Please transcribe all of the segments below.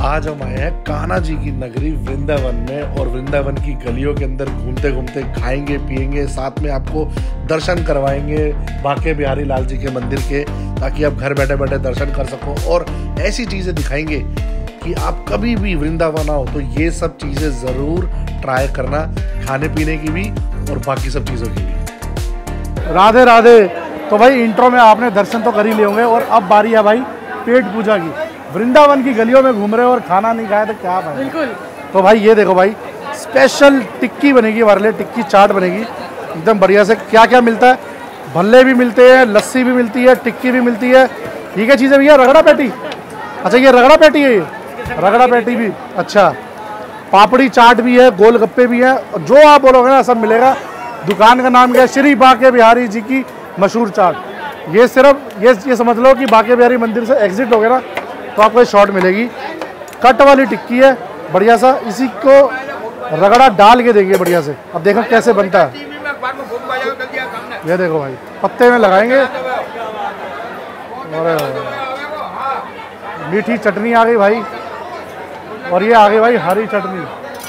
आज हम आए हैं कान्हा जी की नगरी वृंदावन में, और वृंदावन की गलियों के अंदर घूमते घूमते खाएंगे पिएंगे, साथ में आपको दर्शन करवाएंगे बांके बिहारी लाल जी के मंदिर के, ताकि आप घर बैठे बैठे दर्शन कर सको। और ऐसी चीज़ें दिखाएंगे कि आप कभी भी वृंदावन आओ तो ये सब चीज़ें ज़रूर ट्राई करना, खाने पीने की भी और बाकी सब चीज़ों की भी। राधे राधे। तो भाई इंट्रो में आपने दर्शन तो कर ही लिए होंगे, और अब बारी है भाई पेट पूजा की। वृंदावन की गलियों में घूम रहे हो और खाना नहीं खाया तो क्या भाई। बिल्कुल। तो भाई ये देखो भाई, स्पेशल टिक्की बनेगी हमारे लिए, टिक्की चाट बनेगी एकदम बढ़िया से। क्या क्या मिलता है? भल्ले भी मिलते हैं, लस्सी भी मिलती है, टिक्की भी मिलती है। ये क्या चीज़ है भैया? रगड़ा पैटी। अच्छा ये रगड़ा पैटी है, ये रगड़ा पैटी भी। अच्छा पापड़ी चाट भी है, गोलगप्पे भी हैं, जो आप बोलोगे ना सब मिलेगा। दुकान का नाम क्या है? श्री बांके बिहारी जी की मशहूर चाट। ये सिर्फ ये समझ लो कि बांके बिहारी मंदिर से एग्जिट हो गया ना तो आपको ये शॉट मिलेगी। कट वाली टिक्की है बढ़िया सा, इसी को रगड़ा डाल के देंगे बढ़िया से। अब देखो कैसे बनता है, ये देखो भाई पत्ते में लगाएंगे। और मीठी चटनी आ गई भाई, और ये आ गई भाई हरी चटनी।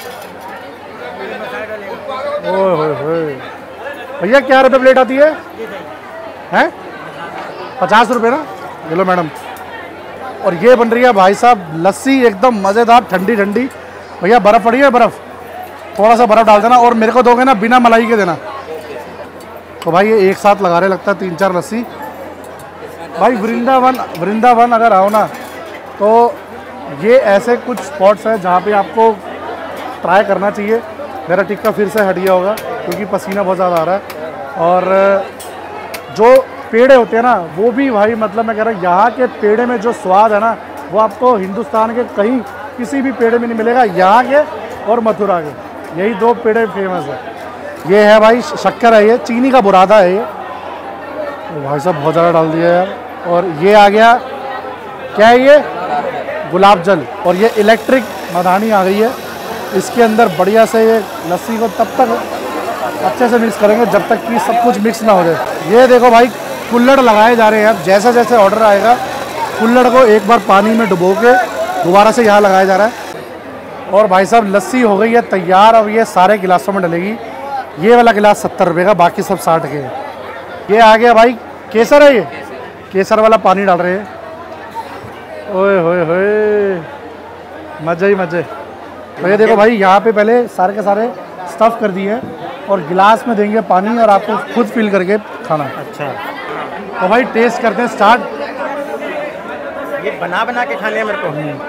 ओए होए होए भैया क्या रुपये प्लेट आती है? हैं 50 रुपये ना? ये लो मैडम। और ये बन रही है भाई साहब लस्सी एकदम मज़ेदार ठंडी ठंडी। भैया बर्फ़ पड़ी है? बर्फ़ थोड़ा सा बर्फ़ डाल देना, और मेरे को दोगे ना बिना मलाई के देना। तो भाई ये एक साथ लगा रहे लगता है 3-4 लस्सी। भाई वृंदावन अगर आओ ना तो ये ऐसे कुछ स्पॉट्स हैं जहाँ पे आपको ट्राई करना चाहिए। मेरा टिक्का फिर से हट गया होगा क्योंकि पसीना बहुत ज़्यादा आ रहा है। और जो पेड़े होते हैं ना वो भी भाई, मतलब मैं कह रहा हूँ यहाँ के पेड़े में जो स्वाद है ना वो आपको हिंदुस्तान के कहीं किसी भी पेड़े में नहीं मिलेगा। यहाँ के और मथुरा के, यही 2 पेड़े फेमस है। ये है भाई शक्कर है, ये चीनी का बुरादा है ये। तो भाई साहब बहुत ज़्यादा डाल दिया यार। और ये आ गया क्या है? ये गुलाब जल। और ये इलेक्ट्रिक मधानी आ गई है। इसके अंदर बढ़िया से ये लस्सी को तब तक अच्छे से मिक्स करेंगे जब तक कि सब कुछ मिक्स ना हो जाए। ये देखो भाई कुल्हड़ लगाए जा रहे हैं। अब जैसे जैसे ऑर्डर आएगा कुल्हड़ को एक बार पानी में डुबो के दोबारा से यहाँ लगाया जा रहा है। और भाई साहब लस्सी हो गई है तैयार। अब ये सारे गिलासों में डलेगी। ये वाला गिलास 70 रुपये का, बाकी सब 60 के हैं। ये आ गया भाई केसर है, ये केसर वाला पानी डाल रहे हैं। ओए होए होए मज़े ही मज़े। तो ये देखो भाई यहाँ पे पहले सारे के सारे स्टफ़ कर दिए हैं और गिलास में देंगे पानी, और आपको खुद फिल करके खाना। अच्छा तो भाई टेस्ट करते हैं स्टार्ट। ये बना बना के खाने हैं मेरे को।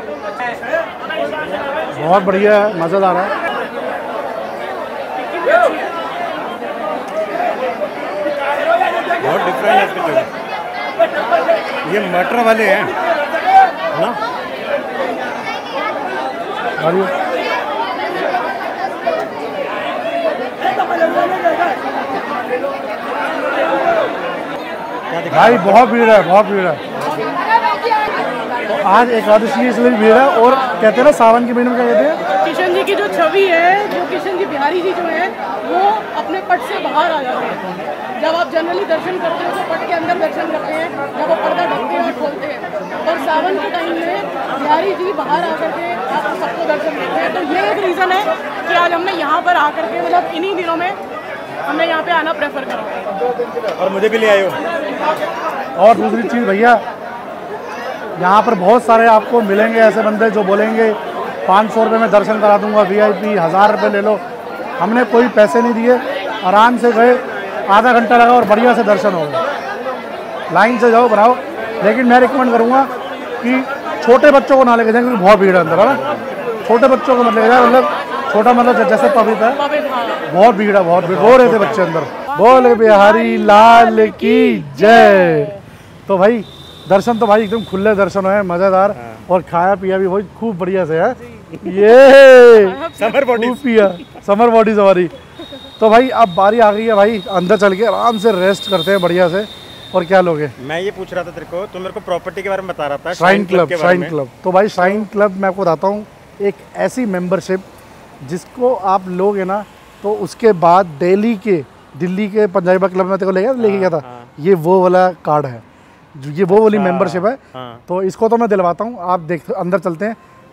बहुत बढ़िया है, मज़ेदार है। बहुत डिफरेंट है इसके। ये मटर वाले हैं ना? भाई बहुत भीड़ है, बहुत भीड़ है। तो आज एकादशी इसलिए भीड़ है। और कहते हैं ना सावन के महीने में क्या कहते हैं? किशन जी की जो छवि है, जो किशन जी बिहारी जी जो है वो अपने पट से बाहर आ जाते हैं। जब आप जनरली दर्शन करते हो तो पट के अंदर दर्शन करते हैं, जब वो पर्दा ढकते हैं और खोलते हैं। और सावन के टाइम में बिहारी जी बाहर आकर के आप सबको दर्शन देते हैं। तो ये एक रीज़न है कि आज हमने यहाँ पर आकर के, मतलब इन्हीं दिनों में हमने यहाँ पे आना प्रेफर करा। और मुझे भी ले आयो। और दूसरी चीज़ भैया, यहाँ पर बहुत सारे आपको मिलेंगे ऐसे बंदे जो बोलेंगे 500 रुपये में दर्शन करा दूंगा, VIP 1000 रुपये ले लो। हमने कोई पैसे नहीं दिए, आराम से गए, आधा घंटा लगा और बढ़िया से दर्शन हो गए। लाइन से जाओ बनाओ। लेकिन मैं रिकमेंड करूँगा कि छोटे बच्चों को ना लेके जाएं, क्योंकि बहुत भीड़ है अंदर, है ना? छोटे बच्चों को मत लेके जाए। मतलब छोटा मतलब जैसे पवित्र है, बहुत भीड़ है, बहुत भीड़। रो रहे थे बच्चे अंदर। बोल बिहारी लाल की जय। तो भाई दर्शन तो भाई एकदम खुले दर्शन है, मज़ेदार। और खाया पिया भी भाई खूब बढ़िया से है। ये समर बॉडी पिया, समर बॉडीज हमारी। तो भाई अब बारी आ गई है भाई, अंदर चल के आराम से रेस्ट करते हैं बढ़िया से। और क्या लोगे? मैं ये पूछ रहा था तेरे को, तू मेरे को प्रॉपर्टी के बारे में बता रहा था, श्राइन क्लब। श्राइन क्लब तो भाई श्राइन क्लब मैं आपको बताता हूँ, एक ऐसी मेंबरशिप जिसको आप लोगे ना तो उसके बाद दिल्ली के पंजाबी क्लब में तेरे को लेके गया था। ये वो वाला कार्ड है, ये वो वाली मेंबरशिप है। तो इसको तो मैं दिलवाता हूँ। आप देख अंदर चलते हैं।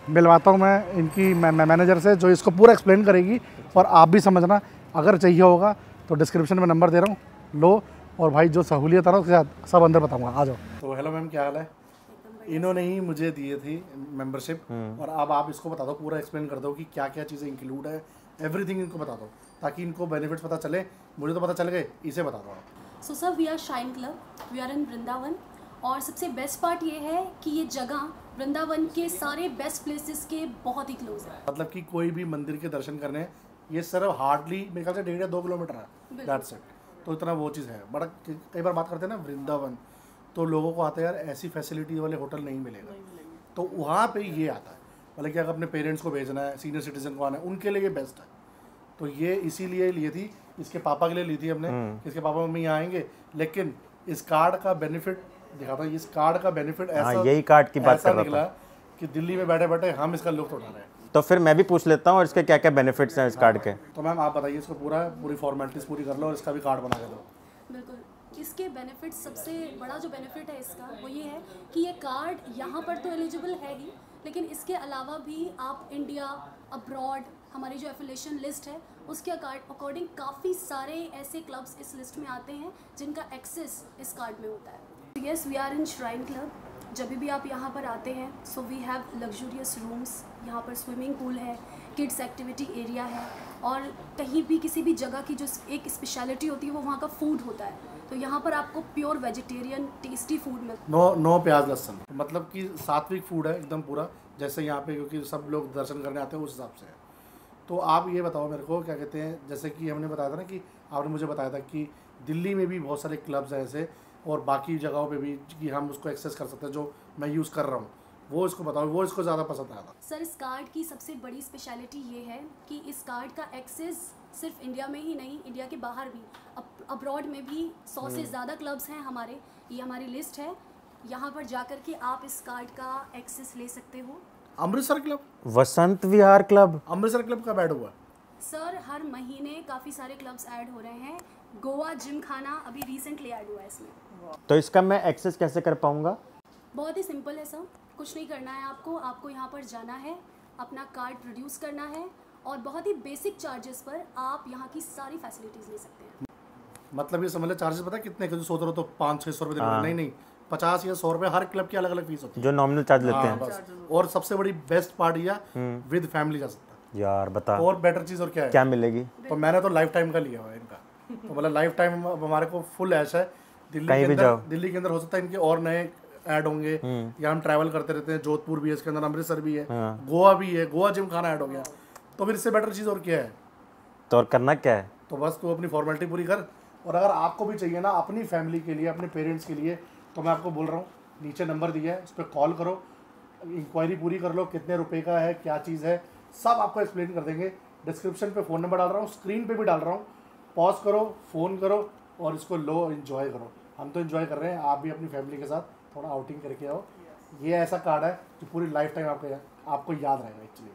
मिलवाता हूँ मैं इनकी मैनेजर से, जो इसको पूरा एक्सप्लेन करेगी। और आप भी समझना, अगर चाहिए होगा तो डिस्क्रिप्शन में नंबर दे रहा हूँ, लो। और भाई जो सहूलियत है ना उसके साथ सब अंदर बताऊँगा, आ जाओ। तो हेलो मैम, क्या हाल है? इन्होंने ही मुझे दिए थी मेंबरशिप, और अब आप इसको बता दो, पूरा एक्सप्लेन कर दो कि क्या क्या चीज़ें इंक्लूड है, एवरीथिंग इनको बता दो, ताकि इनको बेनिफिट्स पता चले। मुझे तो पता चल गए, इसे बता दो आप। So sir, we are shine club, we are in Vrindavan. और सबसे बेस्ट पार्ट ये है कि ये जगह वृंदावन के सारे बेस्ट प्लेसेस के बहुत ही क्लोज है। मतलब कि कोई भी मंदिर के दर्शन करने, ये सिर्फ हार्डली मेरे ख्याल से 1.5 या 2 किलोमीटर है, दैट्स इट। तो इतना वो चीज़ है। बड़ा कई बार बात करते हैं ना वृंदावन, तो लोगों को आता है यार ऐसी फैसिलिटी वाले होटल नहीं मिलेगा, तो वहाँ पे ये आता है। मतलब कि अगर अपने पेरेंट्स को भेजना है, सीनियर सिटीजन को आना है, उनके लिए ये बेस्ट है। तो ये इसीलिए ली थी, इसके पापा के लिए ली थी हमने, इसके पापा मम्मी यहाँ आएंगे। लेकिन इस कार्ड का बेनिफिट दिखाता हूँ, इस कार्ड का बेनिफिट ऐसा, यही कार्ड की बात कर रहा निकला कि दिल्ली में बैठे बैठे हम इसका लुत्फ उठा रहे हैं। तो फिर मैं भी पूछ लेता हूँ और इसके क्या क्या बेनिफिट्स हैं इस कार्ड के। तो मैम आप बताइए, इसको पूरी फॉर्मेलिटीज़ पूरी कर लो और इसका भी कार्ड बना के दो। बिल्कुल, इसके बेनिफिट, सबसे बड़ा जो बेनिफिट है इसका वो ये है कि ये कार्ड यहाँ पर तो एलिजिबल है ही, लेकिन इसके अलावा भी आप इंडिया, अब्रॉड, हमारी जो एफिलिएशन लिस्ट है उसके अकॉर्डिंग काफ़ी सारे ऐसे क्लब्स इस लिस्ट में आते हैं जिनका एक्सेस इस कार्ड में होता है। Yes, we are in shrine club. जब भी आप यहाँ पर आते हैं, so we have luxurious rooms, यहाँ पर स्विमिंग पूल है, किड्स एक्टिविटी एरिया है, और कहीं भी किसी भी जगह की जो एक स्पेशलिटी होती है वो वहाँ का फूड होता है। तो यहाँ पर आपको प्योर वेजिटेरियन टेस्टी फूड मिलता है। नो प्याज लहसुन, मतलब कि सात्विक फूड है एकदम पूरा, जैसे यहाँ पे, क्योंकि सब लोग दर्शन करने आते हैं उस हिसाब से है। तो आप ये बताओ मेरे को, क्या कहते हैं, जैसे कि हमने बताया था ना, कि आपने मुझे बताया था कि दिल्ली में भी बहुत सारे क्लब्स हैं ऐसे, और बाकी जगहों पे भी, कि हम उसको एक्सेस कर सकते हैं, जो मैं यूज़ कर रहा हूँ। वो इसको बताओ, वो इसको ज़्यादा पसंद आया था। सर, इस कार्ड की सबसे बड़ी स्पेशलिटी ये है कि इस कार्ड का एक्सेस सिर्फ इंडिया में ही नहीं, इंडिया के बाहर भी, अब्रॉड में भी 100 से ज़्यादा क्लब्स हैं हमारे। ये हमारी लिस्ट है, यहाँ पर जाकर के आप इस कार्ड का एक्सेस ले सकते हो। Amritsar club, Vasant Vihar club, Amritsar club कब ऐड हुआ? सर, हर महीने काफ़ी सारे क्लब्स ऐड हो रहे हैं। गोवा जिम खाना अभी रिसेंटली ऐड हुआ है इसमें। तो इसका मैं एक्सेस कैसे कर पाऊंगा? बहुत ही सिंपल है सर, कुछ नहीं करना है आपको यहाँ पर जाना है, अपना कार्ड प्रोड्यूस करना है, और बहुत ही बेसिक चार्जेस पर आप यहाँ की सारी फैसिलिटीज़ ले सकते हैं। मतलब ये समझ लो चार्जेस पता है कितने, क्योंकि सोच रहे हो तो 500-600 रुपये देना, नहीं 50 या 100 रुपये, हर क्लब की अलग अलग फीस होती है, जो नॉमिनल चार्ज लेते हैं। बस। और सबसे बड़ी बेस्ट पार्ट यह विद फैमिली जा सकता है यार बता, और बेटर चीज़ और क्या है, क्या मिलेगी? तो मैंने तो लाइफ टाइम का लिया हुआ है इनका। तो मतलब लाइफ टाइम हमारे को फुल ऐश है। दिल्ली के अंदर हो सकता है इनके और नए ऐड होंगे, या हम ट्रैवल करते रहते हैं, जोधपुर भी है इसके अंदर, अमृतसर भी है, गोवा भी है, गोवा जिम खाना ऐड हो गया। तो फिर इससे बेटर चीज़ और क्या है? तो और करना क्या है? तो बस तू अपनी फॉर्मेलिटी पूरी कर। और अगर आपको भी चाहिए ना अपनी फैमिली के लिए, अपने पेरेंट्स के लिए, तो मैं आपको बोल रहा हूँ, नीचे नंबर दिया है, उस पर कॉल करो, इंक्वायरी पूरी कर लो, कितने रुपए का है, क्या चीज़ है, सब आपको एक्सप्लेन कर देंगे। डिस्क्रिप्शन पे फ़ोन नंबर डाल रहा हूँ, स्क्रीन पे भी डाल रहा हूँ, पॉज करो, फ़ोन करो और इसको लो, एंजॉय करो। हम तो एंजॉय कर रहे हैं, आप भी अपनी फैमिली के साथ थोड़ा आउटिंग करके आओ। ये ऐसा कार्ड है जो पूरी लाइफ टाइम आपको याद रहेगा एक्चुअली।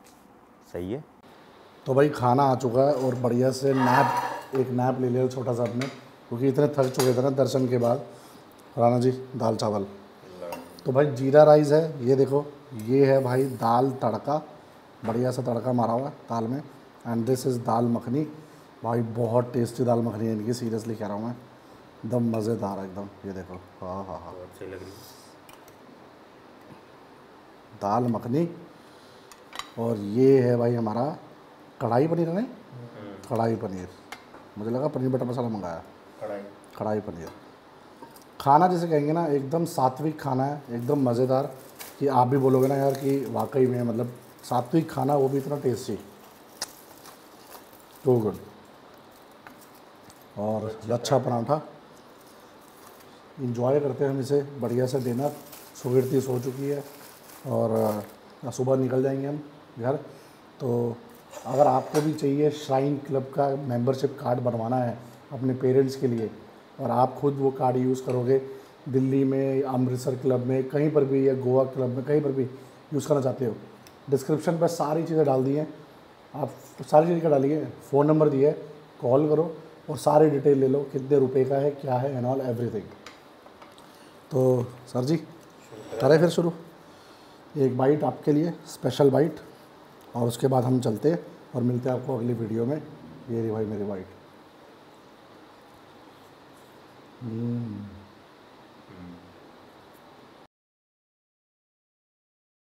सही है। तो भाई खाना आ चुका है, और बढ़िया से एक नैप ले लिया छोटा सा अपने, क्योंकि इतने थक चुके थे ना दर्शन के बाद। राणा जी, दाल चावल, तो भाई जीरा राइस है, ये देखो, ये है भाई दाल तड़का, बढ़िया सा तड़का मारा हुआ है दाल में। And this is dal makhani, भाई बहुत टेस्टी दाल मखनी है इनकी, सीरियसली कह रहा हूँ मैं, एकदम मज़ेदार एकदम। ये देखो, हाँ हाँ हाँ, अच्छी लग रही है दाल मखनी। और ये है भाई हमारा कढ़ाई पनीर, नहीं कढ़ाई पनीर, मुझे लगा पनीर बटर मसाला मंगाया, कढ़ाई पनीर। खाना जैसे कहेंगे ना, एकदम सात्विक खाना है, एकदम मज़ेदार, कि आप भी बोलोगे ना यार कि वाकई में मतलब सात्विक खाना, वो भी इतना टेस्टी, तो गुड। और अच्छा पराठा, इंजॉय करते हैं हम इसे, बढ़िया से डिनर। सुगीर्ति सो चुकी है और सुबह निकल जाएंगे हम घर। तो अगर आपको भी चाहिए श्राइन क्लब का मेंबरशिप कार्ड बनवाना है अपने पेरेंट्स के लिए, और आप खुद वो कार्ड यूज़ करोगे, दिल्ली में, अमृतसर क्लब में, कहीं पर भी, या गोवा क्लब में, कहीं पर भी यूज़ करना चाहते हो, डिस्क्रिप्शन पर सारी चीज़ें डाल दी हैं, आप सारी चीज़ें डालिए, फ़ोन नंबर दिए, कॉल करो और सारी डिटेल ले लो, कितने रुपए का है, क्या है, एंड ऑल एवरीथिंग। तो सर जी करें फिर शुरू? एक बाइट आपके लिए, स्पेशल बाइट, और उसके बाद हम चलते हैं और मिलते हैं आपको अगली वीडियो में। ये रही भाई मेरी बाइट।